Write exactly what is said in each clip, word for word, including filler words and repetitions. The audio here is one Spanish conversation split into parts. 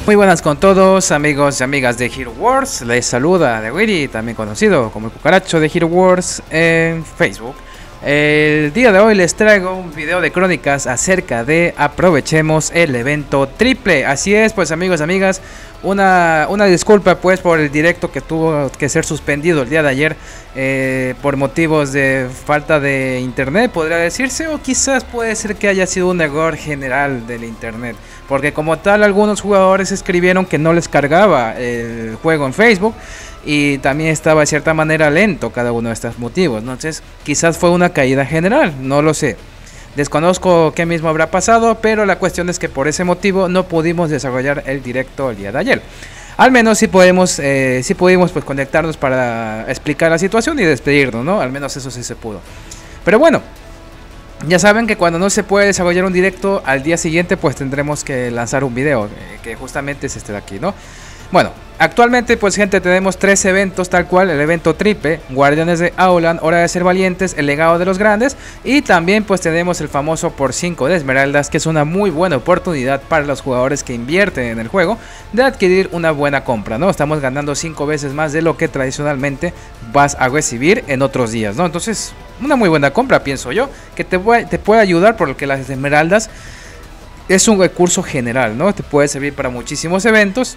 Muy buenas con todos, amigos y amigas de Hero Wars. Les saluda The Witty, también conocido como el cucaracho de Hero Wars en Facebook. El día de hoy les traigo un video de crónicas acerca de aprovechemos el evento triple. Así es, pues amigos y amigas, una, una disculpa pues por el directo que tuvo que ser suspendido el día de ayer eh, por motivos de falta de internet, podría decirse, o quizás puede ser que haya sido un error general del internet, porque como tal algunos jugadores escribieron que no les cargaba el juego en Facebook y también estaba de cierta manera lento cada uno de estos motivos. Entonces quizás fue una caída general, no lo sé, desconozco qué mismo habrá pasado, pero la cuestión es que por ese motivo no pudimos desarrollar el directo el día de ayer. Al menos sí podemos, eh, sí pudimos pues conectarnos para explicar la situación y despedirnos, ¿no? Al menos eso sí se pudo. Pero bueno, ya saben que cuando no se puede desarrollar un directo, al día siguiente pues tendremos que lanzar un video, eh, que justamente es este de aquí, ¿no? Bueno, actualmente pues gente tenemos tres eventos tal cual, el evento triple, Guardianes de Aulan, Hora de Ser Valientes, el Legado de los Grandes, y también pues tenemos el famoso por cinco de Esmeraldas, que es una muy buena oportunidad para los jugadores que invierten en el juego de adquirir una buena compra, ¿no? Estamos ganando cinco veces más de lo que tradicionalmente vas a recibir en otros días, ¿no? Entonces, una muy buena compra, pienso yo, que te, te puede ayudar porque las Esmeraldas es un recurso general, ¿no? Te puede servir para muchísimos eventos,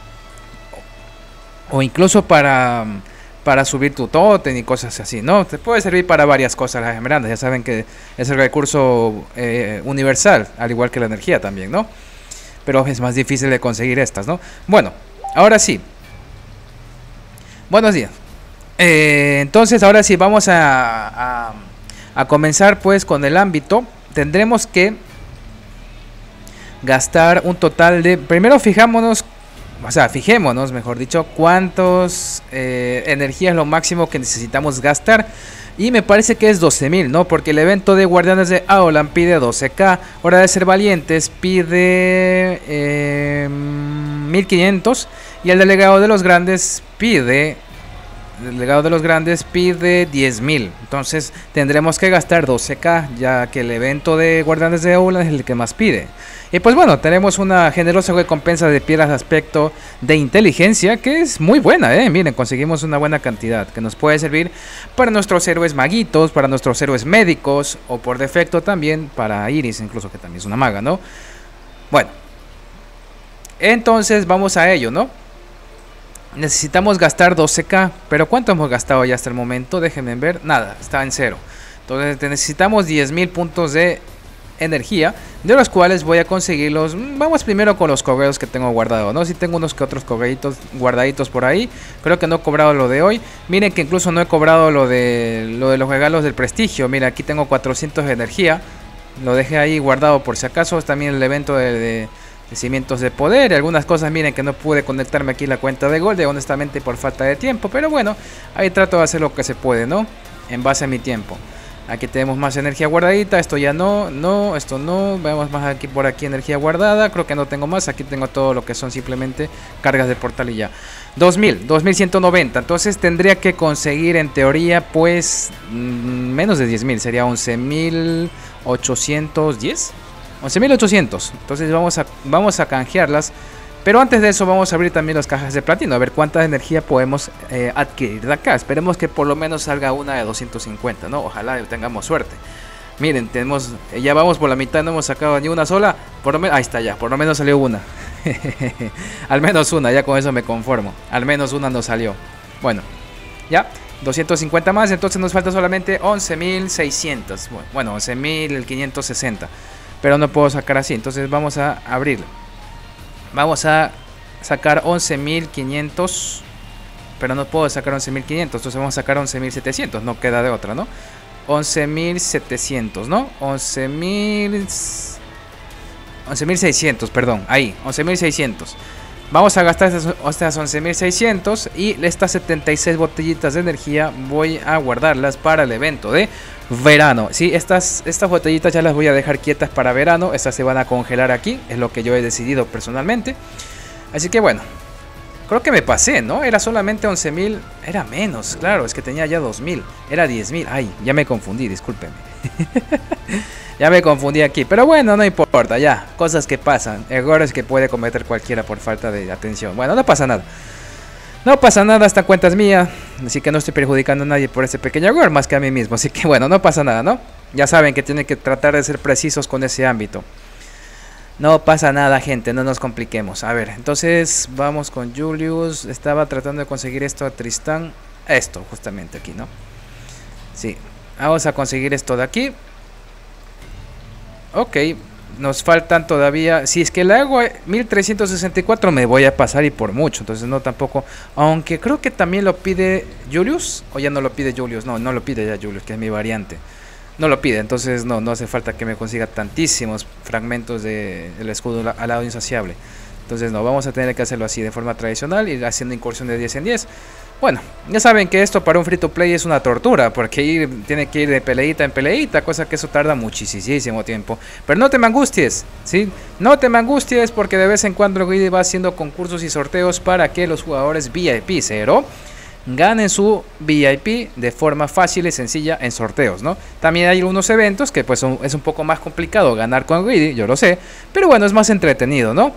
o incluso para, para subir tu totem y cosas así, ¿no? Te puede servir para varias cosas las esmeraldas. Ya saben que es el recurso eh, universal, al igual que la energía también, ¿no? Pero es más difícil de conseguir estas, ¿no? Bueno, ahora sí. Buenos días. Eh, entonces, ahora sí, vamos a, a, a comenzar pues con el ámbito. Tendremos que gastar un total de... Primero fijámonos... O sea, fijémonos, mejor dicho, cuántos eh, energía es lo máximo que necesitamos gastar. Y me parece que es doce mil, ¿no? Porque el evento de Guardianes de Aulan pide doce k. Hora de Ser Valientes pide eh, mil quinientos. Y el Delegado de los Grandes pide... El Legado de los Grandes pide diez mil. Entonces tendremos que gastar doce k, ya que el evento de Guardianes de Aulan es el que más pide. Y pues bueno, tenemos una generosa recompensa de piedras de aspecto de inteligencia, que es muy buena, ¿eh? Miren, conseguimos una buena cantidad que nos puede servir para nuestros héroes maguitos, para nuestros héroes médicos, o por defecto también para Iris, incluso, que también es una maga, ¿no? Bueno, entonces vamos a ello, ¿no? Necesitamos gastar doce k, pero ¿cuánto hemos gastado ya hasta el momento? Déjenme ver, nada, está en cero. Entonces necesitamos diez mil puntos de energía, de los cuales voy a conseguirlos. Vamos primero con los correos que tengo guardado, ¿no? Si sí tengo unos que otros correitos guardaditos por ahí. Creo que no he cobrado lo de hoy. Miren que incluso no he cobrado lo de, lo de los regalos del prestigio. Mira, aquí tengo cuatrocientos de energía. Lo dejé ahí guardado por si acaso. Es también el evento de... de de cimientos de poder y algunas cosas. Miren que no pude conectarme aquí la cuenta de Gold, honestamente por falta de tiempo, pero bueno, ahí trato de hacer lo que se puede, ¿no? En base a mi tiempo. Aquí tenemos más energía guardadita, esto ya no, no, esto no, veamos más aquí por aquí energía guardada, creo que no tengo más, aquí tengo todo lo que son simplemente cargas de portal y ya. dos mil, dos mil ciento noventa, entonces tendría que conseguir en teoría pues mmm, menos de diez mil, sería once mil ochocientos diez. once mil ochocientos, entonces vamos a, vamos a canjearlas. Pero antes de eso vamos a abrir también las cajas de platino, a ver cuánta energía podemos eh, adquirir de acá. Esperemos que por lo menos salga una de doscientos cincuenta, ¿no? Ojalá tengamos suerte. Miren, tenemos, ya vamos por la mitad, no hemos sacado ni una sola. Por lo menos, ahí está ya, por lo menos salió una. Al menos una, ya con eso me conformo. Al menos una nos salió. Bueno, ya, doscientos cincuenta más, entonces nos falta solamente once mil seiscientos. Bueno, once mil quinientos sesenta. Pero no puedo sacar así, entonces vamos a abrirlo. Vamos a sacar once mil quinientos, pero no puedo sacar once mil quinientos, entonces vamos a sacar once mil setecientos, no queda de otra, ¿no? once mil setecientos, ¿no? once mil seiscientos, perdón, ahí, once mil seiscientos. Vamos a gastar estas, estas once mil seiscientos y estas setenta y seis botellitas de energía voy a guardarlas para el evento de verano. Sí, estas, estas botellitas ya las voy a dejar quietas para verano. Estas se van a congelar aquí, es lo que yo he decidido personalmente. Así que bueno, creo que me pasé, ¿no? Era solamente once mil, era menos, claro, es que tenía ya dos mil, era diez mil. Ay, ya me confundí, discúlpenme. Ya me confundí aquí, pero bueno, no importa, ya, cosas que pasan, errores que puede cometer cualquiera por falta de atención. Bueno, no pasa nada. No pasa nada, esta cuenta es mía, así que no estoy perjudicando a nadie por ese pequeño error, más que a mí mismo. Así que bueno, no pasa nada, ¿no? Ya saben que tienen que tratar de ser precisos con ese ámbito. No pasa nada, gente, no nos compliquemos. A ver, entonces vamos con Julius. Estaba tratando de conseguir esto a Tristán. Esto, justamente aquí, ¿no? Sí, vamos a conseguir esto de aquí. Ok, nos faltan todavía. Si es que le hago mil trescientos sesenta y cuatro me voy a pasar y por mucho. Entonces no tampoco. Aunque creo que también lo pide Julius. O ya no lo pide Julius. No, no lo pide ya Julius, que es mi variante. No lo pide, entonces no, no hace falta que me consiga tantísimos fragmentos del de escudo al lado insaciable. Entonces no, vamos a tener que hacerlo así de forma tradicional, ir haciendo incursión de diez en diez. Bueno, ya saben que esto para un free to play es una tortura, porque ir, tiene que ir de peleita en peleita, cosa que eso tarda muchísimo tiempo. Pero no te me angusties, ¿sí? No te me angusties porque de vez en cuando el Guide va haciendo concursos y sorteos para que los jugadores V I P cero ganen su V I P de forma fácil y sencilla en sorteos, ¿no? También hay algunos eventos que pues son, es un poco más complicado ganar con Greedy, yo lo sé, pero bueno, es más entretenido, ¿no?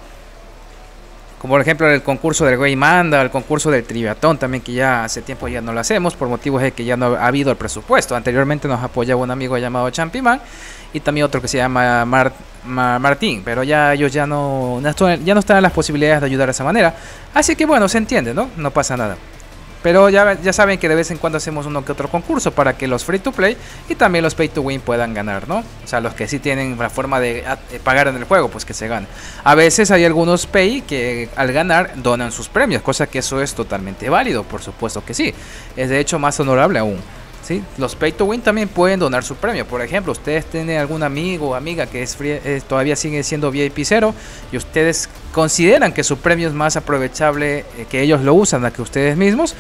Como por ejemplo el concurso del Güey Manda, el concurso del Triviatón también, que ya hace tiempo ya no lo hacemos por motivos de que ya no ha habido el presupuesto. Anteriormente nos apoyaba un amigo llamado Champiman y también otro que se llama Mar, Mar, Martín, pero ya ellos ya no, ya no están en las posibilidades de ayudar de esa manera. Así que bueno, se entiende, ¿no? No pasa nada. Pero ya, ya saben que de vez en cuando hacemos uno que otro concurso para que los free to play y también los pay to win puedan ganar, ¿no? O sea, los que sí tienen la forma de pagar en el juego, pues que se ganen. A veces hay algunos pay que al ganar donan sus premios, cosa que eso es totalmente válido, por supuesto que sí. Es de hecho más honorable aún, ¿sí? Los pay to win también pueden donar su premio. Por ejemplo, ustedes tienen algún amigo o amiga que es free, eh, todavía sigue siendo V I P cero y ustedes consideran que su premio es más aprovechable, eh, que ellos lo usan a que ustedes mismos,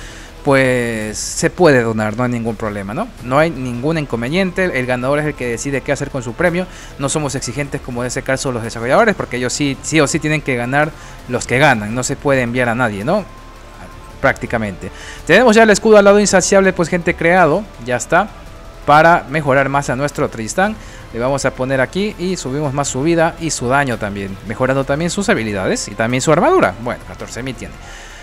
pues se puede donar, no hay ningún problema, ¿no? No hay ningún inconveniente, el ganador es el que decide qué hacer con su premio. No somos exigentes como en ese caso los desarrolladores, porque ellos sí, sí o sí tienen que ganar los que ganan, no se puede enviar a nadie, ¿no? Prácticamente. Tenemos ya el escudo al lado insaciable, pues gente, creado, ya está, para mejorar más a nuestro Tristán. Le vamos a poner aquí y subimos más su vida y su daño también, mejorando también sus habilidades y también su armadura. Bueno, catorce mil tiene.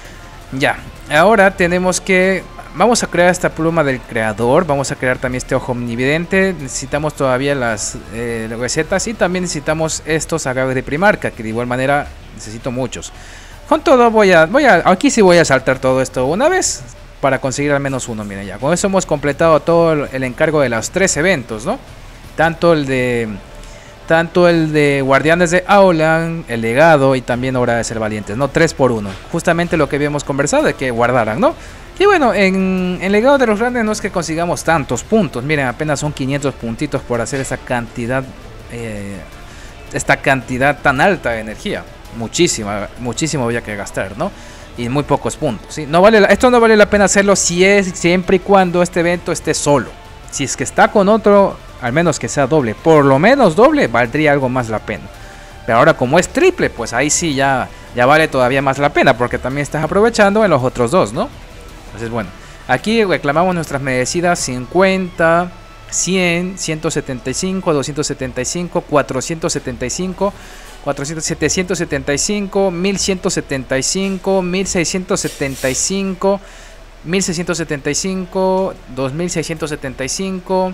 Ya, ahora tenemos que, vamos a crear esta pluma del creador, vamos a crear también este ojo omnividente. Necesitamos todavía las eh, recetas y también necesitamos estos agaves de primarca, que de igual manera necesito muchos. Con todo voy a, voy a, aquí sí voy a saltar todo esto una vez para conseguir al menos uno. Miren, ya con eso hemos completado todo el encargo de los tres eventos, ¿no? Tanto el de, tanto el de Guardianes de Aulan, el legado y también Hora de Ser Valientes, ¿no? Tres por uno. Justamente lo que habíamos conversado de que guardaran, ¿no? Y bueno, en el legado de los grandes no es que consigamos tantos puntos. Miren, apenas son quinientos puntitos por hacer esa cantidad, eh, esta cantidad tan alta de energía. Muchísima, muchísimo había que gastar, ¿no? Y muy pocos puntos, ¿sí? No vale la, esto no vale la pena hacerlo si es, siempre y cuando este evento esté solo. Si es que está con otro, al menos que sea doble, por lo menos doble, valdría algo más la pena. Pero ahora como es triple, pues ahí sí ya, ya vale todavía más la pena, porque también estás aprovechando en los otros dos, ¿no? Entonces bueno, aquí reclamamos nuestras merecidas cincuenta, cien, ciento setenta y cinco, doscientos setenta y cinco, cuatrocientos setenta y cinco, cuatrocientos, setecientos setenta y cinco, mil ciento setenta y cinco, mil seiscientos setenta y cinco, mil seiscientos setenta y cinco, dos mil seiscientos setenta y cinco,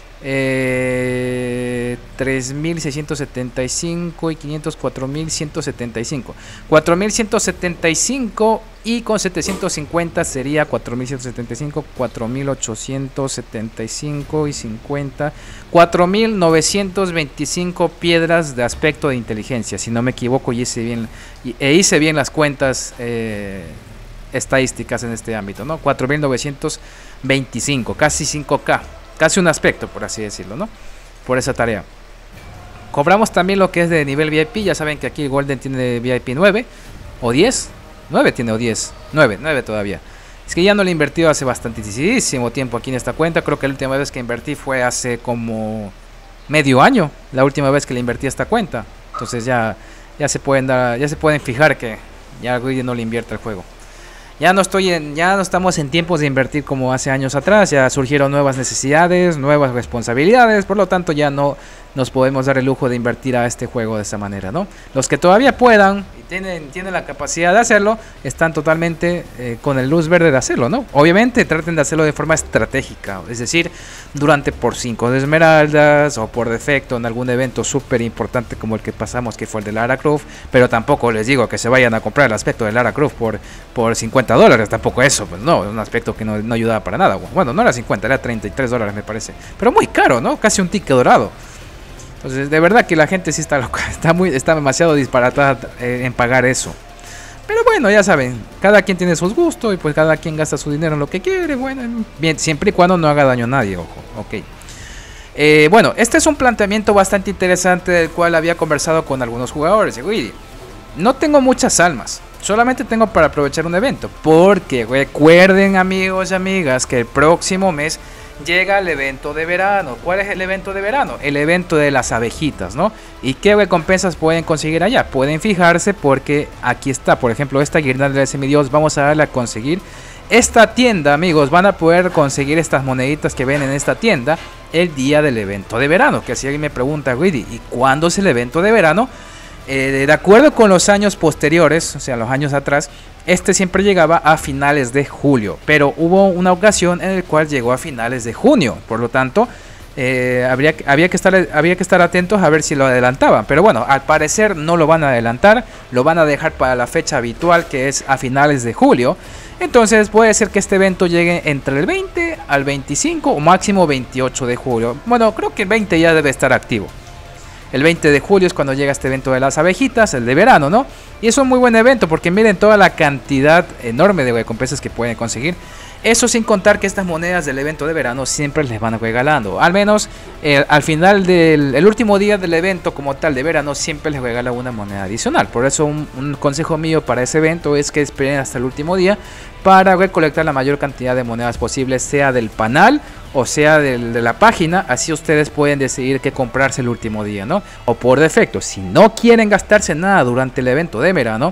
eh, tres mil seiscientos setenta y cinco y quinientos cuatro mil ciento setenta y cinco, cuatro mil ciento setenta y cinco y con setecientos cincuenta sería cuatro mil ciento setenta y cinco, cuatro mil ochocientos setenta y cinco y cincuenta, cuatro mil novecientos veinticinco piedras de aspecto de inteligencia, si no me equivoco, y hice bien, e hice bien las cuentas eh, estadísticas en este ámbito, ¿no? cuatro mil novecientos veinticinco, casi cinco K, casi un aspecto, por así decirlo, ¿no? Por esa tarea. Cobramos también lo que es de nivel V I P. Ya saben que aquí Golden tiene V I P nueve o diez, nueve tiene o diez, nueve, nueve todavía. Es que ya no le he invertido hace bastantísimo tiempo aquí en esta cuenta. Creo que la última vez que invertí fue hace como medio año, la última vez que le invertí a esta cuenta. Entonces ya, ya se pueden dar, ya se pueden fijar que ya no le invierte el juego. Ya no estoy en, ya no estamos en tiempos de invertir como hace años atrás, ya surgieron nuevas necesidades, nuevas responsabilidades, por lo tanto ya no nos podemos dar el lujo de invertir a este juego de esta manera, ¿no? Los que todavía puedan y tienen, tienen la capacidad de hacerlo, están totalmente eh, con el luz verde de hacerlo, ¿no? Obviamente traten de hacerlo de forma estratégica, es decir, durante por cinco de esmeraldas o por defecto en algún evento súper importante como el que pasamos, que fue el de Lara Croft, pero tampoco les digo que se vayan a comprar el aspecto de Lara Croft por, por cincuenta dólares, tampoco eso, pues no, es un aspecto que no, no ayudaba para nada. Bueno, no era cincuenta, era treinta y tres dólares me parece, pero muy caro, ¿no? Casi un ticket dorado. Entonces, de verdad que la gente sí está loca, está, muy, está demasiado disparatada eh, en pagar eso. Pero bueno, ya saben, cada quien tiene sus gustos y pues cada quien gasta su dinero en lo que quiere. Bueno, bien, siempre y cuando no haga daño a nadie, ojo, ok. Eh, bueno, este es un planteamiento bastante interesante del cual había conversado con algunos jugadores. Uy, no tengo muchas almas, solamente tengo para aprovechar un evento. Porque recuerden, amigos y amigas, que el próximo mes llega el evento de verano. ¿Cuál es el evento de verano? El evento de las abejitas, ¿no? ¿Y qué recompensas pueden conseguir allá? Pueden fijarse porque aquí está, por ejemplo, esta guirnalda de semidios. Vamos a darle a conseguir esta tienda, amigos. Van a poder conseguir estas moneditas que ven en esta tienda el día del evento de verano. Que si alguien me pregunta, Guidi, ¿y cuándo es el evento de verano? Eh, de acuerdo con los años posteriores, o sea, los años atrás, este siempre llegaba a finales de julio, pero hubo una ocasión en la cual llegó a finales de junio, por lo tanto, eh, habría, había, que estar, había que estar atentos a ver si lo adelantaban, pero bueno, al parecer no lo van a adelantar, lo van a dejar para la fecha habitual, que es a finales de julio. Entonces puede ser que este evento llegue entre el veinte al veinticinco o máximo veintiocho de julio. Bueno, creo que el veinte ya debe estar activo. El veinte de julio es cuando llega este evento de las abejitas, el de verano, ¿no? Y es un muy buen evento porque miren toda la cantidad enorme de recompensas que pueden conseguir. Eso sin contar que estas monedas del evento de verano siempre les van regalando. Al menos eh, al final del el último día del evento como tal de verano siempre les regala una moneda adicional. Por eso un, un consejo mío para ese evento es que esperen hasta el último día para recolectar la mayor cantidad de monedas posibles, sea del panel o sea del, de la página. Así ustedes pueden decidir qué comprarse el último día, ¿no? O por defecto, si no quieren gastarse nada durante el evento de verano,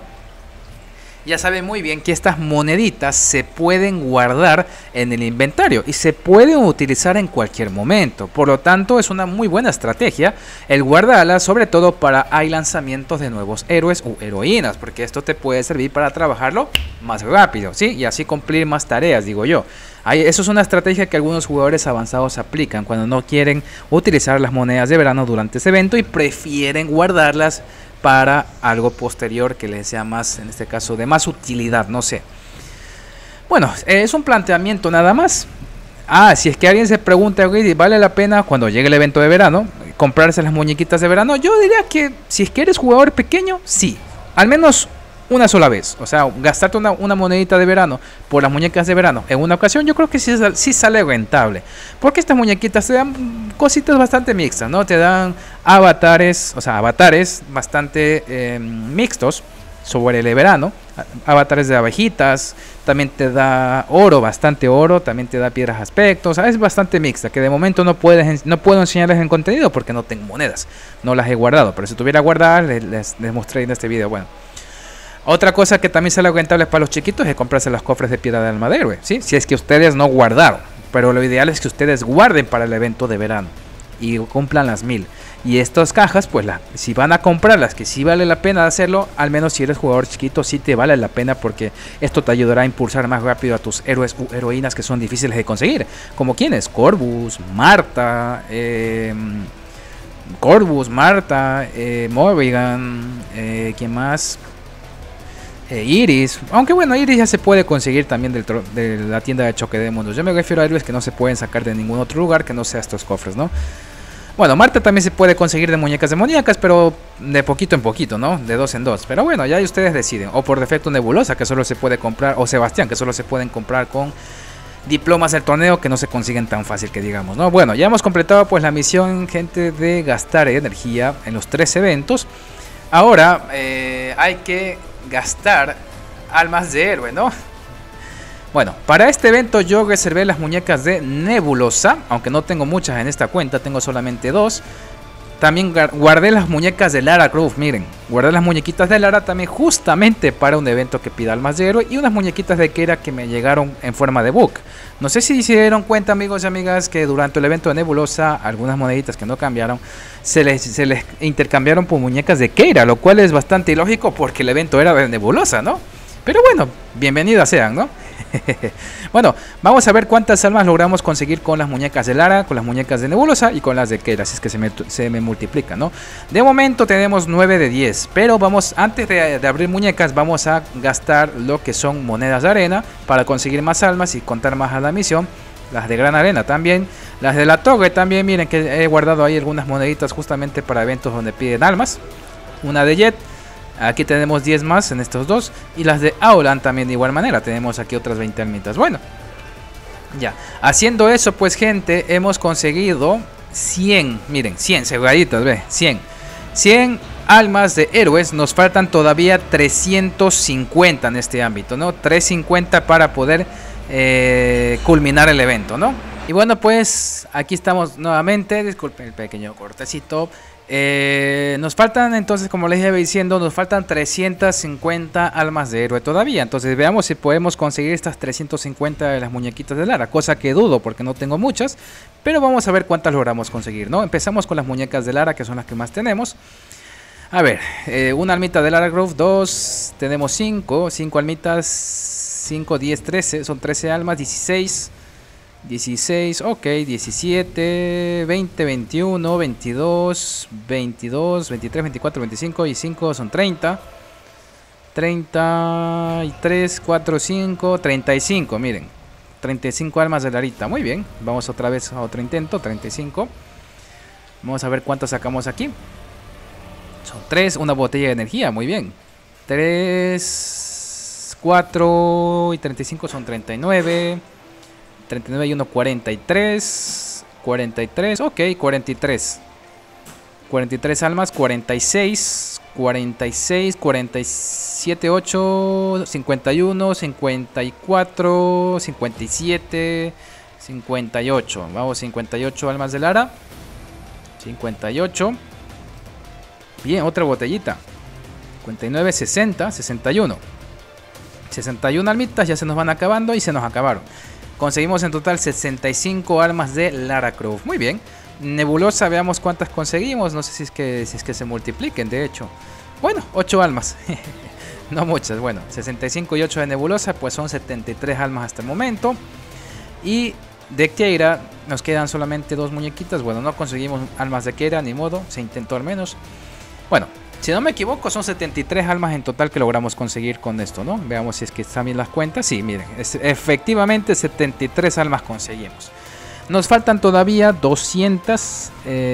ya saben muy bien que estas moneditas se pueden guardar en el inventario y se pueden utilizar en cualquier momento. Por lo tanto, es una muy buena estrategia el guardarlas, sobre todo para hay lanzamientos de nuevos héroes o heroínas, porque esto te puede servir para trabajarlo más rápido, ¿sí? Y así cumplir más tareas, digo yo. Hay, eso es una estrategia que algunos jugadores avanzados aplican cuando no quieren utilizar las monedas de verano durante ese evento y prefieren guardarlas para algo posterior que les sea más, en este caso, de más utilidad, no sé. Bueno, es un planteamiento nada más. Ah, si es que alguien se pregunta, ¿vale la pena cuando llegue el evento de verano comprarse las muñequitas de verano? Yo diría que si es que eres jugador pequeño, sí. Al menos una sola vez. O sea, gastarte una, una monedita de verano por las muñecas de verano en una ocasión, yo creo que sí, sí sale rentable. Porque estas muñequitas te dan cositas bastante mixtas, ¿no? Te dan avatares, o sea, avatares bastante eh, mixtos sobre el verano. Avatares de abejitas, también te da oro, bastante oro, también te da piedras aspectos, o sea, es bastante mixta, que de momento no, puedes, no puedo enseñarles en contenido porque no tengo monedas, no las he guardado, pero si tuviera guardadas les, les, les mostré en este video. Bueno, otra cosa que también sale rentable para los chiquitos es comprarse los cofres de piedra de alma de héroe, ¿sí? Si es que ustedes no guardaron, pero lo ideal es que ustedes guarden para el evento de verano y cumplan las mil. Y estas cajas, pues la, si van a comprarlas, que sí vale la pena hacerlo, al menos si eres jugador chiquito, sí te vale la pena porque esto te ayudará a impulsar más rápido a tus héroes u heroínas que son difíciles de conseguir. Como quienes, Corvus, Marta, eh, Corvus, Marta, eh, Morrigan, eh, ¿quién más? Eh, Iris, aunque bueno, Iris ya se puede conseguir también del de la tienda de Choque de Mundos. Yo me refiero a héroes que no se pueden sacar de ningún otro lugar que no sea estos cofres, ¿no? Bueno, Marta también se puede conseguir de muñecas demoníacas, pero de poquito en poquito, ¿no? De dos en dos. Pero bueno, ya ustedes deciden. O por defecto Nebulosa, que solo se puede comprar, o Sebastián, que solo se pueden comprar con diplomas del torneo, que no se consiguen tan fácil que digamos, ¿no? Bueno, ya hemos completado pues la misión, gente, de gastar energía en los tres eventos. Ahora eh, hay que gastar almas de héroe, ¿no? Bueno, para este evento yo reservé las muñecas de Nebulosa, aunque no tengo muchas en esta cuenta, tengo solamente dos. también guardé las muñecas de Lara Croft, miren. Guardé las muñequitas de Lara también justamente para un evento que pida almas de héroe. Y unas muñequitas de Keira que me llegaron en forma de book. No sé si se dieron cuenta, amigos y amigas, que durante el evento de Nebulosa, algunas moneditas que no cambiaron, se les, se les intercambiaron por muñecas de Keira. Lo cual es bastante ilógico porque el evento era de Nebulosa, ¿no? Pero bueno, bienvenidas sean, ¿no? Bueno, vamos a ver cuántas almas logramos conseguir con las muñecas de Lara, con las muñecas de Nebulosa y con las de Keira, si es que se me, se me multiplican, ¿no? De momento tenemos nueve de diez, pero vamos, antes de, de abrir muñecas, vamos a gastar lo que son monedas de arena para conseguir más almas y contar más a la misión. Las de Gran Arena también, las de la Torre también, miren que he guardado ahí algunas moneditas justamente para eventos donde piden almas. Una de Jet. Aquí tenemos diez más en estos dos. Y las de Aulan también de igual manera. Tenemos aquí otras veinte almitas. Bueno, ya. Haciendo eso, pues, gente, hemos conseguido cien. Miren, cien seguraditas, ve. cien. cien almas de héroes. Nos faltan todavía trescientos cincuenta en este ámbito, ¿no? trescientos cincuenta para poder eh, culminar el evento, ¿no? Y bueno, pues, aquí estamos nuevamente. Disculpen el pequeño cortecito. Eh, nos faltan entonces, como les iba diciendo, nos faltan trescientas cincuenta almas de héroe todavía. Entonces veamos si podemos conseguir estas trescientas cincuenta de las muñequitas de Lara, cosa que dudo porque no tengo muchas, pero vamos a ver cuántas logramos conseguir, ¿no? Empezamos con las muñecas de Lara, que son las que más tenemos. A ver, eh, una almita de Lara Croft, dos, tenemos cinco, cinco almitas, cinco, diez, trece, son trece almas, dieciséis, dieciséis, ok, diecisiete, veinte, veintiuno, veintidós, veintidós, veintitrés, veinticuatro, veinticinco y cinco son treinta, treinta y tres, cuatro, cinco, treinta y cinco, miren, treinta y cinco almas de Larita, muy bien, vamos otra vez a otro intento, treinta y cinco, vamos a ver cuántas sacamos aquí, son tres, una botella de energía, muy bien, tres, cuatro y treinta y cinco son treinta y nueve, treinta y nueve y uno, cuarenta y tres, cuarenta y tres, ok, cuarenta y tres, cuarenta y tres almas, cuarenta y seis, cuarenta y seis, cuarenta y siete, ocho, cincuenta y uno, cincuenta y cuatro, cincuenta y siete, cincuenta y ocho, vamos, cincuenta y ocho almas de Lara, cincuenta y ocho, bien, otra botellita, cincuenta y nueve, sesenta, sesenta y uno, sesenta y uno almitas, ya se nos van acabando y se nos acabaron. Conseguimos en total sesenta y cinco almas de Lara Croft. Muy bien. Nebulosa, veamos cuántas conseguimos. No sé si es que, si es que se multipliquen, de hecho. Bueno, ocho almas. No muchas. Bueno, sesenta y cinco y ocho de Nebulosa, pues son setenta y tres almas hasta el momento. Y de Keira nos quedan solamente dos muñequitas. Bueno, no conseguimos almas de Keira, ni modo. Se intentó al menos. Bueno, si no me equivoco, son setenta y tres almas en total que logramos conseguir con esto, ¿no? Veamos si es que están bien las cuentas. Sí, miren, es, efectivamente setenta y tres almas conseguimos. Nos faltan todavía doscientos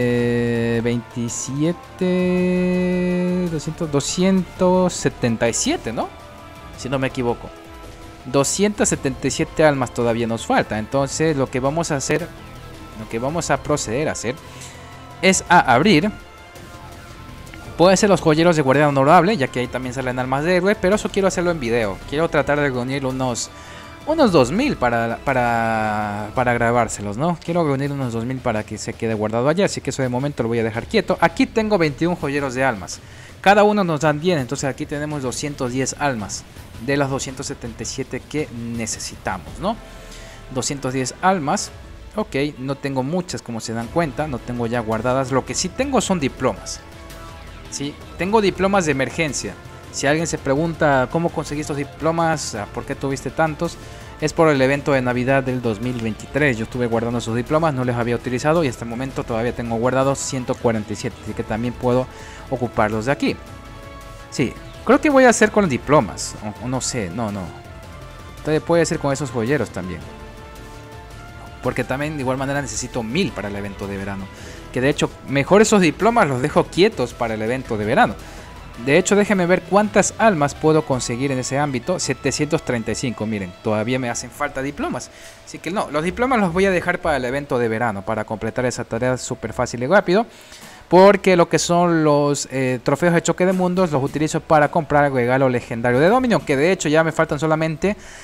veintisiete, doscientos, doscientos setenta y siete, ¿no? Si no me equivoco. doscientas setenta y siete almas todavía nos falta. Entonces lo que vamos a hacer, lo que vamos a proceder a hacer es a abrir. Puede ser los joyeros de guardián honorable, ya que ahí también salen almas de héroe, pero eso quiero hacerlo en video. Quiero tratar de reunir unos, unos dos mil para, para, para grabárselos, ¿no? Quiero reunir unos dos mil para que se quede guardado allá, así que eso de momento lo voy a dejar quieto. Aquí tengo veintiún joyeros de almas. Cada uno nos dan diez, entonces aquí tenemos doscientas diez almas de las doscientas setenta y siete que necesitamos, ¿no? doscientas diez almas. Ok, no tengo muchas como se dan cuenta, no tengo ya guardadas. Lo que sí tengo son diplomas. Sí, tengo diplomas de emergencia. Si alguien se pregunta cómo conseguí estos diplomas, por qué tuviste tantos, es por el evento de Navidad del dos mil veintitrés. Yo estuve guardando esos diplomas, no los había utilizado y hasta el momento todavía tengo guardados ciento cuarenta y siete, así que también puedo ocuparlos de aquí. Sí, creo que voy a hacer con los diplomas, o, o no sé, no, no. Entonces puede ser con esos joyeros también. Porque también de igual manera necesito mil para el evento de verano. Que de hecho, mejor esos diplomas los dejo quietos para el evento de verano. De hecho, déjenme ver cuántas almas puedo conseguir en ese ámbito. setecientos treinta y cinco, miren, todavía me hacen falta diplomas. Así que no, los diplomas los voy a dejar para el evento de verano, para completar esa tarea súper fácil y rápido. Porque lo que son los eh, trofeos de choque de mundos los utilizo para comprar el regalo legendario de Dominion. Que de hecho ya me faltan solamente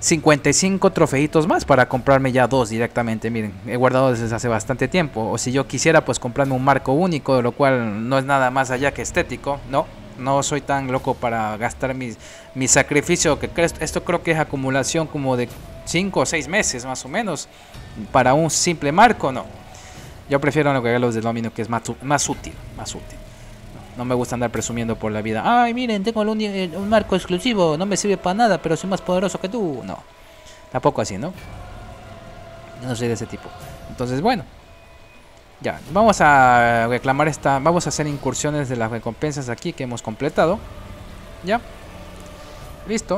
cincuenta y cinco trofeitos más para comprarme ya dos directamente. Miren, he guardado desde hace bastante tiempo. O si yo quisiera, pues comprarme un marco único, lo cual no es nada más allá que estético. No, no soy tan loco para gastar mi, mi sacrificio. Que esto creo que es acumulación como de cinco o seis meses más o menos para un simple marco. No, yo prefiero los regalos de Domino, que es más, más útil, más útil. No me gusta andar presumiendo por la vida. Ay, miren, tengo un, un marco exclusivo. No me sirve para nada, pero soy más poderoso que tú. No, tampoco así, ¿no? Yo no soy de ese tipo. Entonces, bueno. Ya, vamos a reclamar esta... Vamos a hacer incursiones de las recompensas aquí que hemos completado. Ya. Listo.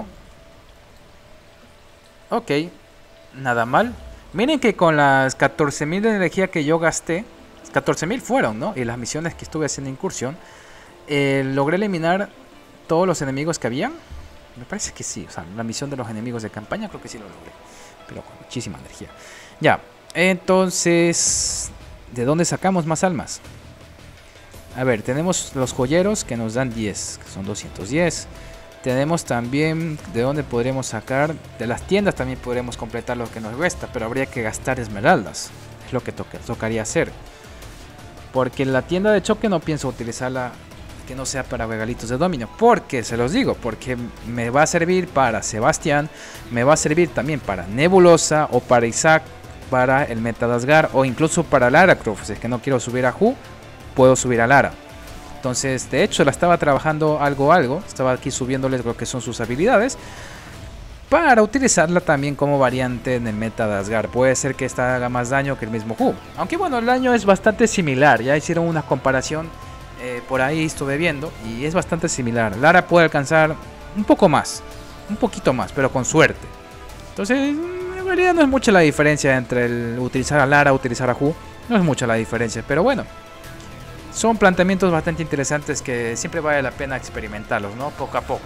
Ok. Nada mal. Miren que con las catorce mil de energía que yo gasté... catorce mil fueron, ¿no? Y las misiones que estuve haciendo incursión... Eh, logré eliminar todos los enemigos que había. Me parece que sí. O sea, la misión de los enemigos de campaña creo que sí lo logré. Pero con muchísima energía. Ya. Entonces, ¿de dónde sacamos más almas? A ver, tenemos los joyeros que nos dan diez. Que son doscientos diez. Tenemos también de dónde podremos sacar. De las tiendas también podremos completar lo que nos resta. Pero habría que gastar esmeraldas. Es lo que toca, tocaría hacer. Porque en la tienda de choque no pienso utilizarla, que no sea para regalitos de Domino. Porque, se los digo, porque me va a servir para Sebastián, me va a servir también para Nebulosa o para Isaac, para el Metadasgar o incluso para Lara Croft. Si es que no quiero subir a Hu, puedo subir a Lara. Entonces, de hecho, la estaba trabajando algo algo. Estaba aquí subiéndoles lo que son sus habilidades, para utilizarla también como variante en el Metadasgar. Puede ser que esta haga más daño que el mismo Hu. Aunque bueno, el daño es bastante similar. Ya hicieron una comparación, eh, por ahí estuve viendo, y es bastante similar. Lara puede alcanzar un poco más, un poquito más, pero con suerte. Entonces, en realidad no es mucha la diferencia entre el utilizar a Lara o utilizar a Hu. No es mucha la diferencia, pero bueno. Son planteamientos bastante interesantes que siempre vale la pena experimentarlos, ¿no? Poco a poco.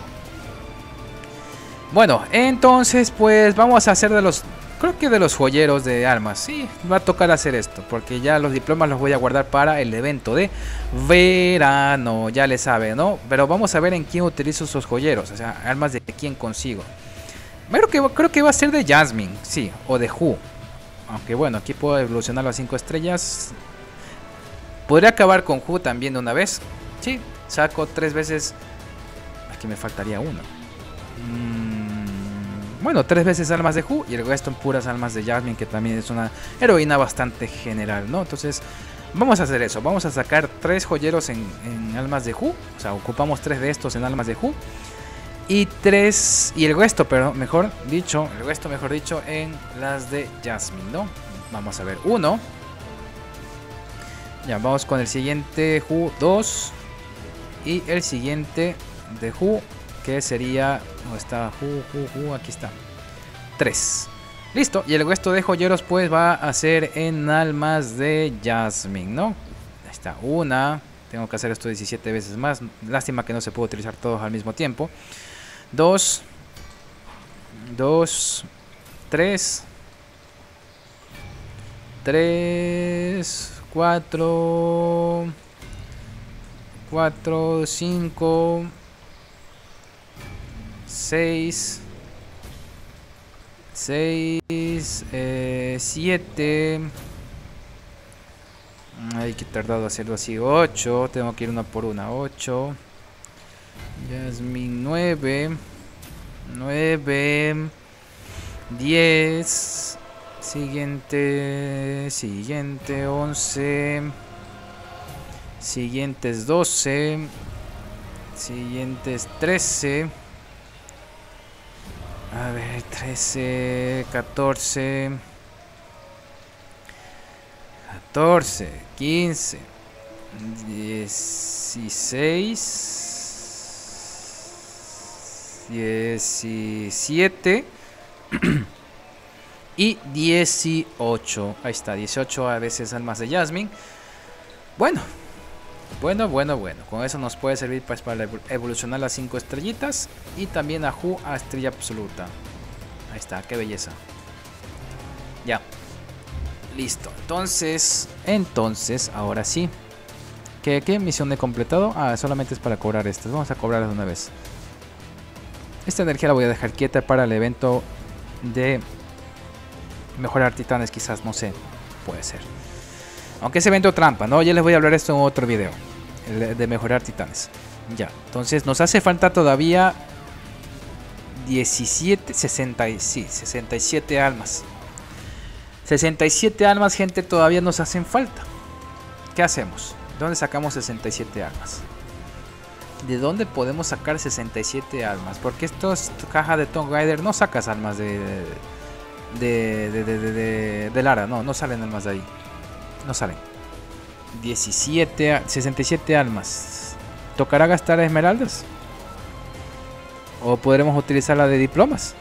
Bueno, entonces pues vamos a hacer de los... Creo que de los joyeros de armas. Sí, va a tocar hacer esto, porque ya los diplomas los voy a guardar para el evento de verano. Ya le sabe, ¿no? Pero vamos a ver en quién utilizo esos joyeros. O sea, armas de quién consigo. Creo que, creo que va a ser de Jasmine, sí, o de Hu. Aunque bueno, aquí puedo evolucionar las cinco estrellas. Podría acabar con Hu también de una vez. Sí, saco tres veces. Aquí me faltaría uno. Mm, bueno, tres veces almas de Hu y el resto en puras almas de Jasmine, que también es una heroína bastante general, ¿no? Entonces, vamos a hacer eso. Vamos a sacar tres joyeros en, en almas de Hu. O sea, ocupamos tres de estos en almas de Hu. Y tres. Y el resto, pero mejor dicho, el resto, mejor dicho, en las de Jasmine, ¿no? Vamos a ver. Uno. Ya, vamos con el siguiente Hu dos. Y el siguiente de Hu, que sería... ¿Dónde está? Hu, Hu, Hu, aquí está. tres. Listo. Y el resto de joyeros pues va a ser en almas de Jasmine, ¿no? Ahí está. Una. Tengo que hacer esto diecisiete veces más. Lástima que no se puede utilizar todos al mismo tiempo. Dos. Dos. Tres. Tres. Cuatro. Cuatro. Cinco. Seis. Seis. Eh, siete. Hay que tardado hacerlo así. Ocho. Tengo que ir una por una. Ocho. Jasmine nueve. Nueve. Diez. Siguiente. Siguiente once. Siguientes doce. Siguientes trece. A ver, trece, catorce. catorce, quince. dieciséis. diecisiete. Y dieciocho. Ahí está, dieciocho a veces almas de Jasmine. Bueno. Bueno, bueno, bueno. Con eso nos puede servir pues para evolucionar las cinco estrellitas. Y también a Hu a estrella absoluta. Ahí está, qué belleza. Ya. Listo. Entonces, entonces, ahora sí. ¿Qué, qué misión he completado? Ah, solamente es para cobrar estas. Vamos a cobrarlas de una vez. Esta energía la voy a dejar quieta para el evento de mejorar titanes, quizás, no sé, puede ser. Aunque es evento trampa, ¿no? Ya les voy a hablar esto en otro video, el de mejorar titanes. Ya, entonces nos hace falta todavía diecisiete, sesenta, sí, sesenta y siete almas. sesenta y siete almas, gente, todavía nos hacen falta. ¿Qué hacemos? ¿De dónde sacamos sesenta y siete almas? ¿De dónde podemos sacar sesenta y siete almas? Porque estos cajas de Tomb Raider no sacas almas de de, de, de, de, de, de Lara, no, no salen almas de ahí. No salen. diecisiete, sesenta y siete almas. ¿Tocará gastar esmeraldas? ¿O podremos utilizar la de diplomas?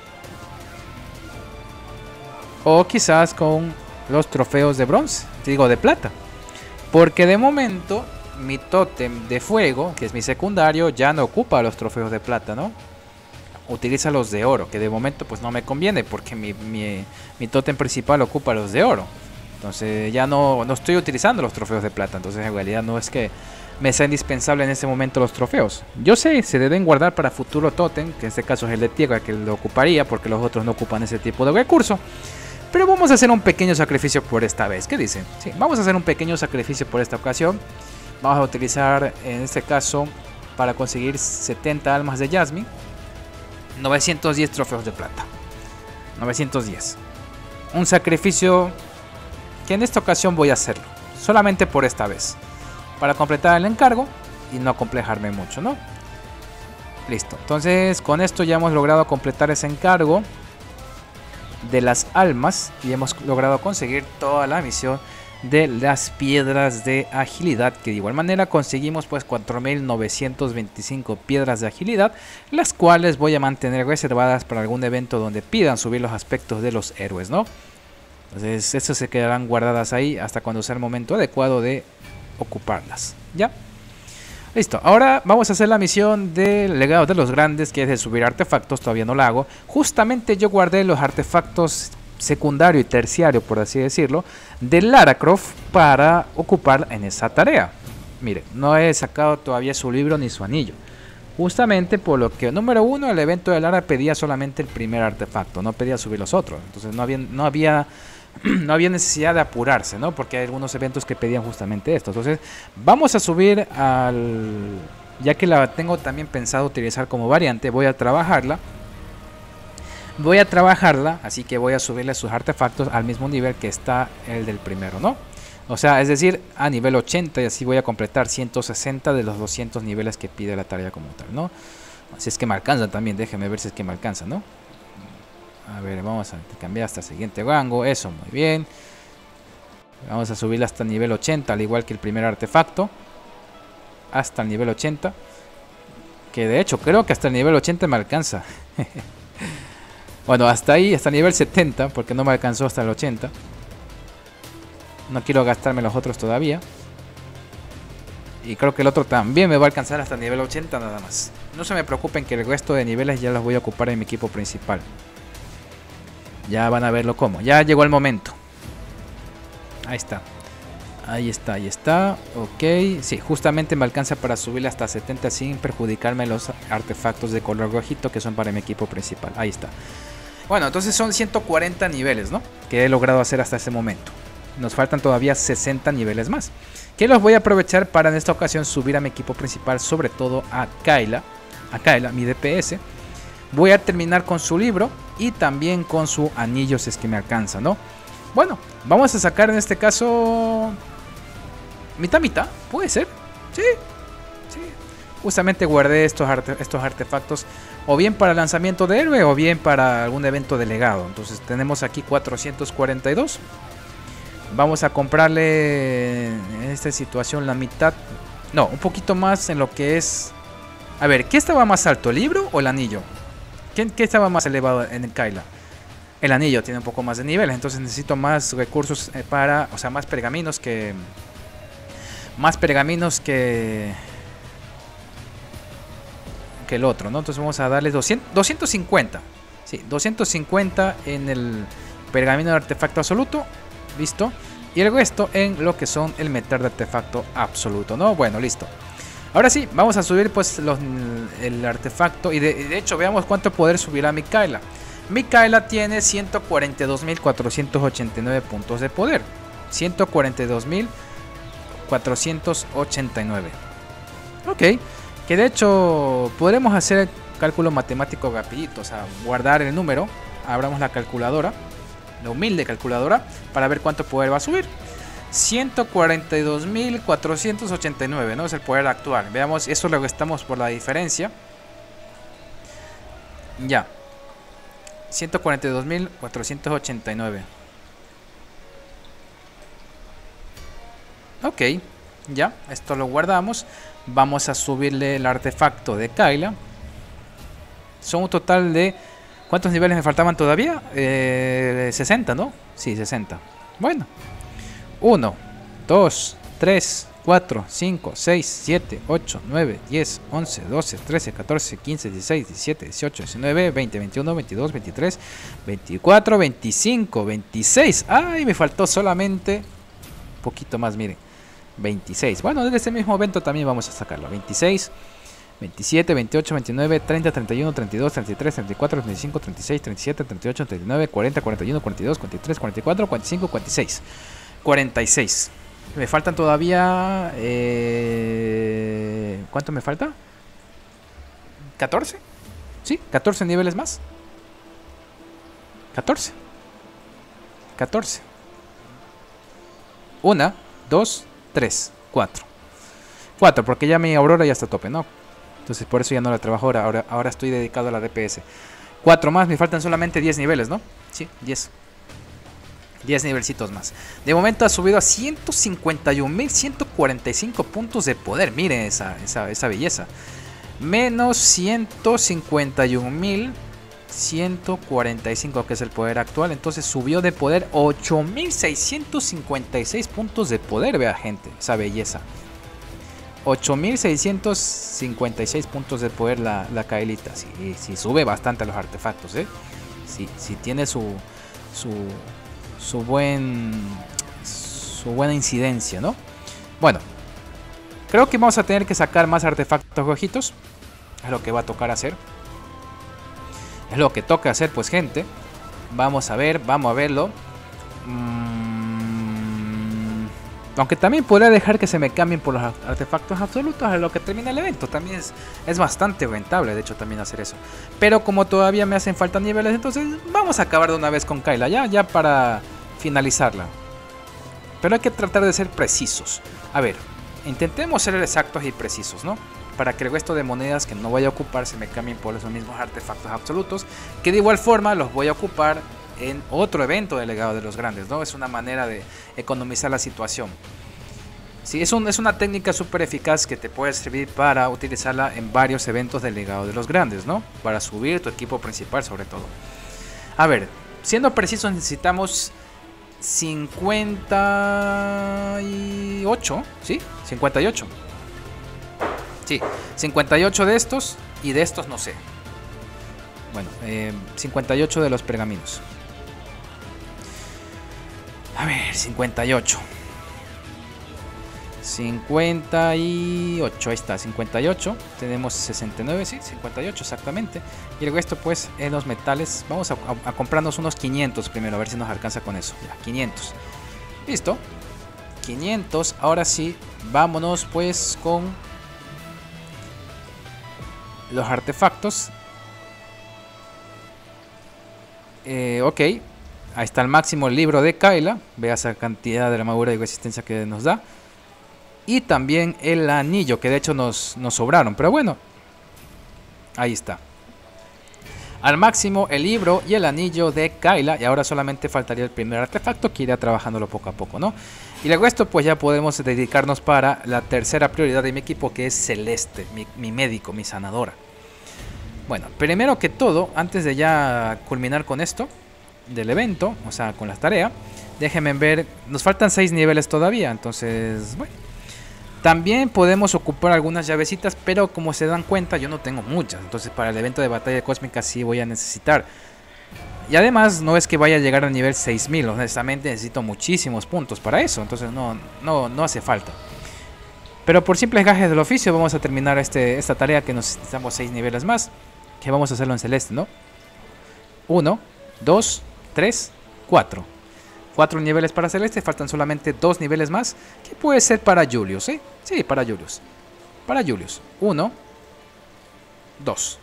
O quizás con los trofeos de bronce, digo de plata. Porque de momento mi tótem de fuego, que es mi secundario, ya no ocupa los trofeos de plata, ¿no? Utiliza los de oro, que de momento pues no me conviene porque mi, mi, mi tótem principal ocupa los de oro. Entonces ya no, no estoy utilizando los trofeos de plata. Entonces en realidad no es que me sea indispensable en este momento los trofeos. Yo sé, se deben guardar para futuro tótem, que en este caso es el de tierra, que lo ocuparía porque los otros no ocupan ese tipo de recurso. Pero vamos a hacer un pequeño sacrificio por esta vez. ¿Qué dicen? Sí, vamos a hacer un pequeño sacrificio por esta ocasión. Vamos a utilizar en este caso para conseguir setenta almas de Jasmine, novecientos diez trofeos de plata. novecientos diez. Un sacrificio que en esta ocasión voy a hacerlo. Solamente por esta vez. Para completar el encargo y no complejarme mucho, ¿no? Listo. Entonces con esto ya hemos logrado completar ese encargo de las almas y hemos logrado conseguir toda la misión de las piedras de agilidad, que de igual manera conseguimos pues cuatro mil novecientos veinticinco piedras de agilidad, las cuales voy a mantener reservadas para algún evento donde pidan subir los aspectos de los héroes, ¿no? Entonces estas se quedarán guardadas ahí hasta cuando sea el momento adecuado de ocuparlas. ¿Ya? Listo, ahora vamos a hacer la misión del legado de los grandes, que es de subir artefactos. Todavía no la hago. Justamente yo guardé los artefactos secundario y terciario, por así decirlo, de Lara Croft para ocupar en esa tarea. Mire, no he sacado todavía su libro ni su anillo. Justamente por lo que, número uno, el evento de Lara pedía solamente el primer artefacto, no pedía subir los otros. Entonces no había, no había, no había necesidad de apurarse, ¿no? Porque hay algunos eventos que pedían justamente esto. Entonces vamos a subir al... Ya que la tengo también pensado utilizar como variante, voy a trabajarla. Voy a trabajarla, así que voy a subirle sus artefactos al mismo nivel que está el del primero, ¿no? O sea, es decir, a nivel ochenta, y así voy a completar ciento sesenta de los doscientos niveles que pide la tarea como tal, ¿no? Si es que me alcanza también, déjeme ver si es que me alcanza, ¿no? A ver, vamos a cambiar hasta el siguiente rango, eso, muy bien. Vamos a subirla hasta el nivel ochenta, al igual que el primer artefacto. Hasta el nivel ochenta. Que de hecho, creo que hasta el nivel ochenta me alcanza. Bueno, hasta ahí, hasta el nivel setenta, porque no me alcanzó hasta el ochenta. No quiero gastarme los otros todavía. Y creo que el otro también me va a alcanzar hasta el nivel ochenta nada más. No se me preocupen que el resto de niveles ya los voy a ocupar en mi equipo principal. Ya van a verlo como. Ya llegó el momento. Ahí está. Ahí está, ahí está. Ok. Sí, justamente me alcanza para subirle hasta setenta sin perjudicarme los artefactos de color rojito que son para mi equipo principal. Ahí está. Bueno, entonces son ciento cuarenta niveles, ¿no? Que he logrado hacer hasta ese momento. Nos faltan todavía sesenta niveles más, que los voy a aprovechar para en esta ocasión subir a mi equipo principal, sobre todo a Kayla, a Kayla, mi D P S. Voy a terminar con su libro y también con su anillo si es que me alcanza, ¿no? Bueno, vamos a sacar en este caso mitad mitad, puede ser, sí, sí. Justamente guardé estos, arte estos artefactos o bien para el lanzamiento de héroe o bien para algún evento delegado. Entonces tenemos aquí cuatrocientos cuarenta y dos. Vamos a comprarle en esta situación la mitad. No, un poquito más en lo que es... A ver, ¿qué estaba más alto? ¿El libro o el anillo? ¿Qué, qué estaba más elevado en el Kayla? El anillo tiene un poco más de niveles. Entonces necesito más recursos para... O sea, más pergaminos que... Más pergaminos que... Que el otro, ¿no? Entonces vamos a darle doscientos, doscientos cincuenta. Sí, doscientos cincuenta en el pergamino de artefacto absoluto. Listo. Y el resto en lo que son el metal de artefacto absoluto, ¿no? Bueno, listo. Ahora sí, vamos a subir pues los, el artefacto. Y de, de hecho, veamos cuánto poder subirá mi Kayla. Mi Kayla tiene ciento cuarenta y dos mil cuatrocientos ochenta y nueve puntos de poder. ciento cuarenta y dos mil cuatrocientos ochenta y nueve. Ok, que de hecho podremos hacer el cálculo matemático rapidito, o sea, guardar el número, abramos la calculadora, la humilde calculadora, para ver cuánto poder va a subir. ciento cuarenta y dos mil cuatrocientos ochenta y nueve, ¿no? Es el poder actual. Veamos, eso lo restamos por la diferencia. Ya. ciento cuarenta y dos mil cuatrocientos ochenta y nueve. Ok, ya, esto lo guardamos. Vamos a subirle el artefacto de Kayla. Son un total de... ¿Cuántos niveles me faltaban todavía? Eh, sesenta, ¿no? Sí, sesenta. Bueno. uno, dos, tres, cuatro, cinco, seis, siete, ocho, nueve, diez, once, doce, trece, catorce, quince, dieciséis, diecisiete, dieciocho, diecinueve, veinte, veintiuno, veintidós, veintitrés, veinticuatro, veinticinco, veintiséis. Ay, me faltó solamente un poquito más, miren. veintiséis. Bueno, desde ese mismo evento también vamos a sacarlo. veintiséis, veintisiete, veintiocho, veintinueve, treinta, treinta y uno, treinta y dos, treinta y tres, treinta y cuatro, treinta y cinco, treinta y seis, treinta y siete, treinta y ocho, treinta y nueve, cuarenta, cuarenta y uno, cuarenta y dos, cuarenta y tres, cuarenta y cuatro, cuarenta y cinco, cuarenta y seis. cuarenta y seis. Me faltan todavía... Eh, ¿Cuánto me falta? ¿catorce? Sí, catorce niveles más. catorce. catorce. uno, dos, tres, cuatro. cuatro, porque ya mi Aurora ya está a tope, ¿no? Entonces por eso ya no la trabajo ahora. Ahora, ahora estoy dedicado a la D P S. cuatro más, me faltan solamente diez niveles, ¿no? Sí, diez. diez nivelcitos más. De momento ha subido a ciento cincuenta y un mil ciento cuarenta y cinco puntos de poder. Miren esa, esa, esa belleza. Menos ciento cincuenta y un mil ciento cuarenta y cinco, que es el poder actual. Entonces subió de poder ocho mil seiscientos cincuenta y seis puntos de poder. Vea, gente, esa belleza. ocho mil seiscientos cincuenta y seis puntos de poder la, la Kaylita. Sí, sí, sube bastante los artefactos, ¿eh? Sí, sí tiene su... su su buen su buena incidencia, ¿no? Bueno, creo que vamos a tener que sacar más artefactos rojitos. Es lo que va a tocar hacer. Es lo que toca hacer, pues, gente. Vamos a ver, vamos a verlo. mm... Aunque también podría dejar que se me cambien por los artefactos absolutos a lo que termina el evento. También es, es bastante rentable, de hecho, también hacer eso. Pero como todavía me hacen falta niveles, entonces vamos a acabar de una vez con Kayla, ya, ya para finalizarla. Pero hay que tratar de ser precisos. A ver, intentemos ser exactos y precisos, ¿no? Para que el resto de monedas que no voy a ocupar se me cambien por esos mismos artefactos absolutos, que de igual forma los voy a ocupar en otro evento del legado de los grandes, ¿no? Es una manera de economizar la situación. Sí, es, un, es una técnica súper eficaz que te puede servir para utilizarla en varios eventos del legado de los grandes, ¿no? Para subir tu equipo principal, sobre todo. A ver, siendo precisos, necesitamos cincuenta y ocho, ¿sí? cincuenta y ocho. Sí, cincuenta y ocho de estos, y de estos no sé. Bueno, eh, cincuenta y ocho de los pergaminos. A ver, cincuenta y ocho. cincuenta y ocho, ahí está, cincuenta y ocho. Tenemos sesenta y nueve, sí, cincuenta y ocho exactamente. Y el resto, pues, en los metales. Vamos a, a, a comprarnos unos quinientos primero, a ver si nos alcanza con eso. Ya, quinientos. Listo. quinientos. Ahora sí, vámonos, pues, con los artefactos. Eh, ok. Ahí está el máximo libro de Kayla. Vea esa cantidad de armadura y resistencia que nos da. Y también el anillo, que de hecho nos, nos sobraron. Pero bueno, ahí está. Al máximo el libro y el anillo de Kayla. Y ahora solamente faltaría el primer artefacto, que irá trabajándolo poco a poco, ¿no? Y el resto pues ya podemos dedicarnos para la tercera prioridad de mi equipo, que es Celeste, mi, mi médico, mi sanadora. Bueno, primero que todo, antes de ya culminar con esto del evento, o sea, con las tareas, déjenme ver, nos faltan seis niveles todavía, entonces, bueno. También podemos ocupar algunas llavecitas, pero como se dan cuenta, yo no tengo muchas, entonces para el evento de batalla cósmica sí voy a necesitar. Y además, no es que vaya a llegar al nivel seis mil, honestamente necesito muchísimos puntos para eso, entonces no, no, no hace falta. Pero por simples gajes del oficio vamos a terminar este, esta tarea, que necesitamos seis niveles más, que vamos a hacerlo en celeste, ¿no? uno, dos, tres, cuatro. cuatro niveles para Celeste, faltan solamente dos niveles más, que puede ser para Julius, ¿eh? Sí, para Julius. Para Julius. uno, dos.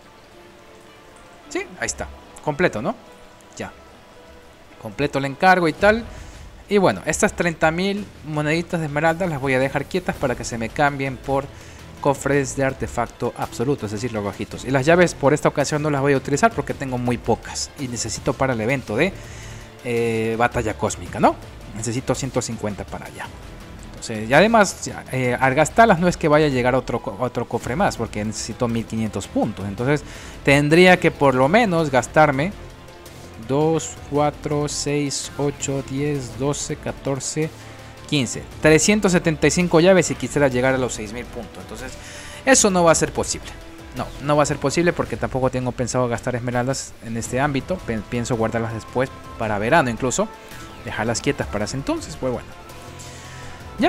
Sí, ahí está. Completo, ¿no? Ya. Completo el encargo y tal. Y bueno, estas treinta mil moneditas de esmeralda las voy a dejar quietas para que se me cambien por cofres de artefacto absoluto, es decir, los bajitos. Y las llaves por esta ocasión no las voy a utilizar porque tengo muy pocas. Y necesito para el evento de eh, batalla cósmica, ¿no? Necesito ciento cincuenta para allá. Entonces, y además, eh, al gastarlas no es que vaya a llegar otro, otro cofre más, porque necesito mil quinientos puntos. Entonces, tendría que por lo menos gastarme dos, cuatro, seis, ocho, diez, doce, catorce, quince. trescientas setenta y cinco llaves si quisiera llegar a los seis mil puntos. Entonces, eso no va a ser posible. No, no va a ser posible porque tampoco tengo pensado gastar esmeraldas en este ámbito. Pienso guardarlas después para verano incluso. Dejarlas quietas para ese entonces, pues bueno. Ya.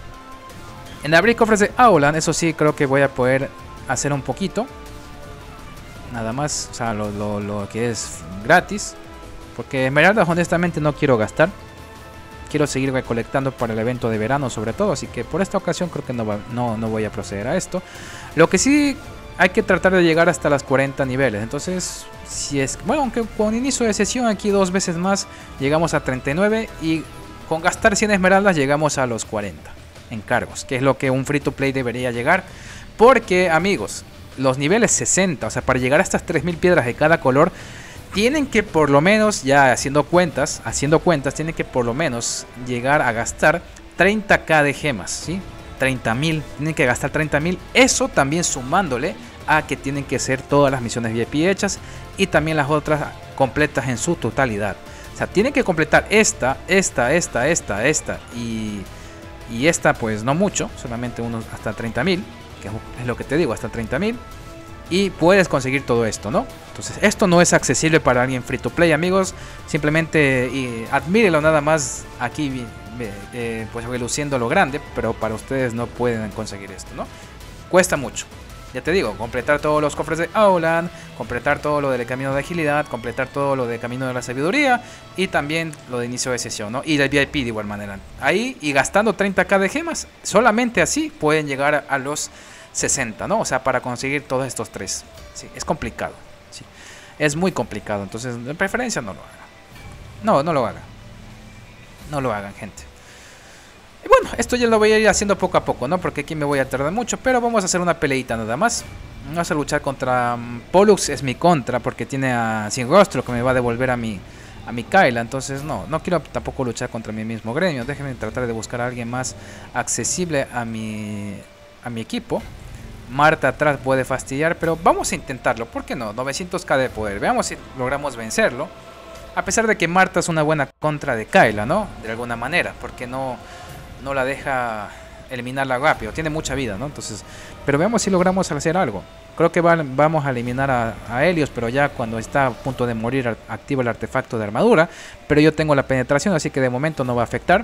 En abrir cofres de Aulan, eso sí creo que voy a poder hacer un poquito. Nada más, o sea, lo, lo, lo que es gratis. Porque esmeraldas honestamente no quiero gastar. Quiero seguir recolectando para el evento de verano sobre todo. Así que por esta ocasión creo que no, va, no, no voy a proceder a esto. Lo que sí hay que tratar de llegar hasta las cuarenta niveles. Entonces, si es... Bueno, aunque con inicio de sesión aquí dos veces más llegamos a treinta y nueve. Y con gastar cien esmeraldas llegamos a los cuarenta encargos. Que es lo que un free to play debería llegar. Porque, amigos, los niveles sesenta, o sea, para llegar a estas tres mil piedras de cada color, tienen que por lo menos, ya haciendo cuentas, haciendo cuentas, tienen que por lo menos llegar a gastar treinta mil de gemas, ¿sí? treinta mil, tienen que gastar treinta mil, eso también sumándole a que tienen que ser todas las misiones V I P hechas y también las otras completas en su totalidad. O sea, tienen que completar esta, esta, esta, esta, esta y, y esta pues no mucho, solamente unos hasta treinta mil, que es lo que te digo, hasta treinta mil. Y puedes conseguir todo esto, ¿no? Entonces, esto no es accesible para alguien free to play, amigos. Simplemente eh, admírelo nada más aquí, eh, pues reluciendo lo grande. Pero para ustedes no pueden conseguir esto, ¿no? Cuesta mucho. Ya te digo, completar todos los cofres de Aulan, completar todo lo del camino de agilidad, completar todo lo del camino de la sabiduría y también lo de inicio de sesión, ¿no? Y del V I P de igual manera. Ahí, y gastando treinta mil de gemas, solamente así pueden llegar a los sesenta, ¿no? O sea, para conseguir todos estos tres. Sí, es complicado. Sí, es muy complicado. Entonces, de preferencia no lo hagan. No, no lo hagan. No lo hagan, gente. Y bueno, esto ya lo voy a ir haciendo poco a poco, ¿no? Porque aquí me voy a tardar mucho. Pero vamos a hacer una peleita nada más. Vamos a luchar contra... Um, Pollux es mi contra porque tiene a Sin Rostro que me va a devolver a mi, a mi Kayla. Entonces, no, no quiero tampoco luchar contra mi mismo gremio. Déjenme tratar de buscar a alguien más accesible a mi, a mi equipo. Marta atrás puede fastidiar, pero vamos a intentarlo. ¿Por qué no? novecientos K de poder. Veamos si logramos vencerlo. A pesar de que Marta es una buena contra de Kayla, ¿no? De alguna manera. Porque no, no la deja eliminarla rápido. Tiene mucha vida, ¿no? Entonces, pero veamos si logramos hacer algo. Creo que va, vamos a eliminar a, a Helios, pero ya cuando está a punto de morir activa el artefacto de armadura. Pero yo tengo la penetración, así que de momento no va a afectar.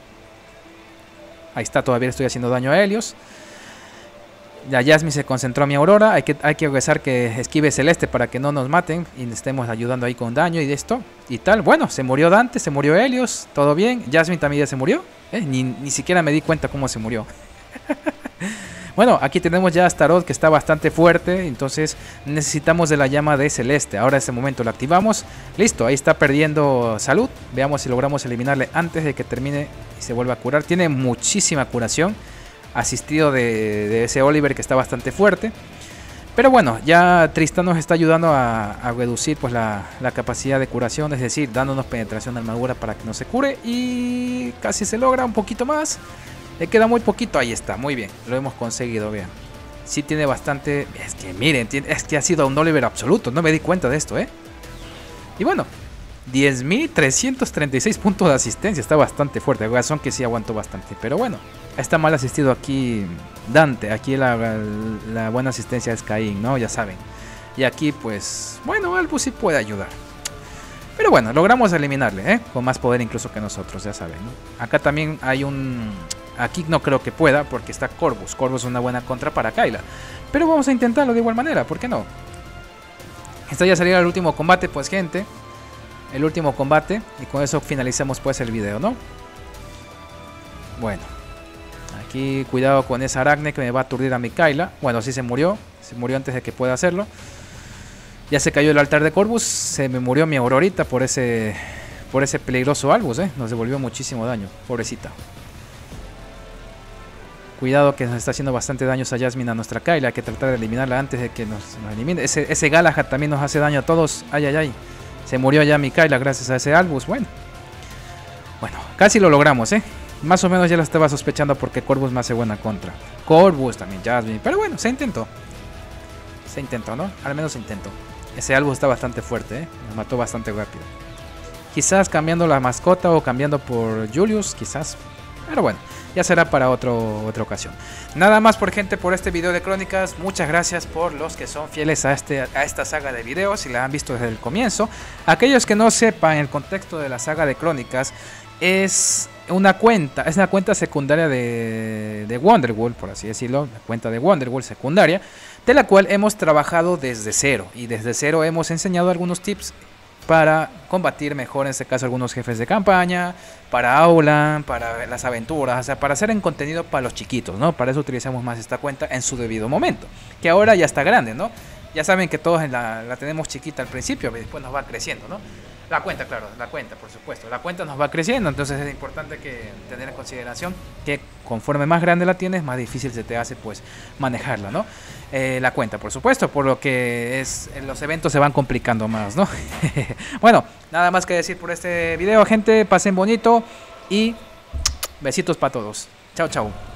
Ahí está, todavía estoy haciendo daño a Helios. Ya Jasmine se concentró a mi Aurora. Hay que, hay que rezar que esquive Celeste para que no nos maten y estemos ayudando ahí con daño y esto y tal. Bueno, se murió Dante, se murió Helios, todo bien. Jasmine también ya se murió. ¿Eh? Ni, ni siquiera me di cuenta cómo se murió. Bueno, aquí tenemos ya a Astaroth que está bastante fuerte. Entonces necesitamos de la llama de Celeste. Ahora en este momento la activamos. Listo, ahí está perdiendo salud. Veamos si logramos eliminarle antes de que termine y se vuelva a curar. Tiene muchísima curación. Asistido de, de ese Oliver que está bastante fuerte. Pero bueno, ya Tristán nos está ayudando a, a reducir pues la, la capacidad de curación. Es decir, dándonos penetración de armadura para que no se cure. Y casi se logra un poquito más. Le queda muy poquito, ahí está, muy bien. Lo hemos conseguido, vean. Sí tiene bastante... Es que miren, tiene, es que ha sido un Oliver absoluto. No me di cuenta de esto, ¿eh? Y bueno, diez mil trescientos treinta y seis puntos de asistencia. Está bastante fuerte, de razón que sí aguantó bastante. Pero bueno, está mal asistido aquí Dante. Aquí la, la, la buena asistencia es Caín, ¿no? Ya saben. Y aquí pues, bueno, Albus sí puede ayudar. Pero bueno, logramos eliminarle, ¿eh? Con más poder incluso que nosotros, ya saben, ¿no? Acá también hay un... Aquí no creo que pueda porque está Corvus. Corvus es una buena contra para Kayla. Pero vamos a intentarlo de igual manera, ¿por qué no? Esto ya salió el último combate, pues gente. El último combate. Y con eso finalizamos pues el video, ¿no? Bueno. Aquí cuidado con esa Aracne que me va a aturdir a mi Kayla. Bueno, sí se murió. Se murió antes de que pueda hacerlo. Ya se cayó el altar de Corvus. Se me murió mi Aurorita por ese... Por ese peligroso Albus, ¿eh? Nos devolvió muchísimo daño. Pobrecita. Cuidado que nos está haciendo bastante daño a Jasmine, a nuestra Kayla. Hay que tratar de eliminarla antes de que nos, nos elimine. Ese, ese Galahad también nos hace daño a todos. Ay, ay, ay. Se murió ya mi Kayla gracias a ese Albus. Bueno. Bueno, casi lo logramos, ¿eh? Más o menos ya lo estaba sospechando porque Corvus me hace buena contra. Corvus también, Jasmine. Pero bueno, se intentó. Se intentó, ¿no? Al menos se intentó. Ese Albus está bastante fuerte, ¿eh? Nos mató bastante rápido. Quizás cambiando la mascota o cambiando por Julius, quizás. Pero bueno, ya será para otro, otra ocasión. Nada más por gente por este video de crónicas. Muchas gracias por los que son fieles a, este, a esta saga de videos y la han visto desde el comienzo. Aquellos que no sepan el contexto de la saga de crónicas, es una cuenta, es una cuenta secundaria de, de Wonderworld, por así decirlo, la cuenta de Wonderworld secundaria, de la cual hemos trabajado desde cero. Y desde cero hemos enseñado algunos tips para combatir mejor, en este caso, algunos jefes de campaña, para aula, para las aventuras, o sea, para hacer en contenido para los chiquitos, ¿no? Para eso utilizamos más esta cuenta en su debido momento, que ahora ya está grande, ¿no? Ya saben que todos la, la tenemos chiquita al principio, después nos va creciendo, ¿no? La cuenta, claro, la cuenta, por supuesto. La cuenta nos va creciendo, entonces es importante que tener en consideración que conforme más grande la tienes, más difícil se te hace, pues, manejarla, ¿no? Eh, la cuenta, por supuesto, por lo que es, los eventos se van complicando más, ¿no? Bueno, nada más que decir por este video, gente. Pasen bonito y besitos para todos. Chao, chao.